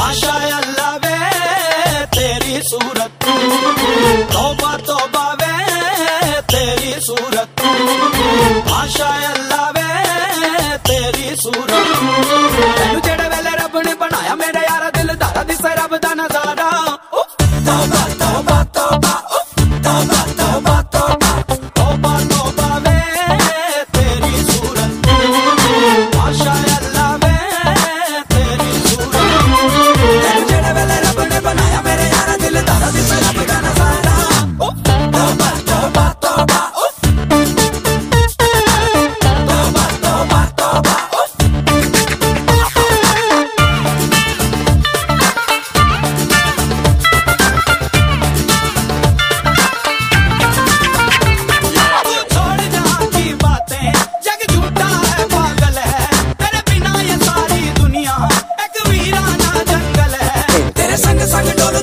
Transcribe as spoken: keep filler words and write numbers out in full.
माशा अल्लाह वे तेरी सूरत, तौबा तौबा वे तेरी सूरत, माशा अल्लाह वे तेरी सूरत। तेनू जेड़े वेले रब ने बनाया मेरे यारा दिल दारा दिसे रब दा नजारा। तौबा तौबा तौबा तौबा तौबा तौबा तौबा तौबा वे तेरी सूरत, माशा अल्लाह वे तेरी सूरत। तेनू जेड़े वेले रब ने बनाया मेरे यारा दिल दारा दिसे रब दा नजारा। तौबा तौबा तौबा तौबा तौबा तौबा। छोड़ जहाँ की बातें, जग झूठा है पागल है, तेरे बिना ये सारी दुनिया एक वीराना जंगल है। तेरे संग संग डोलू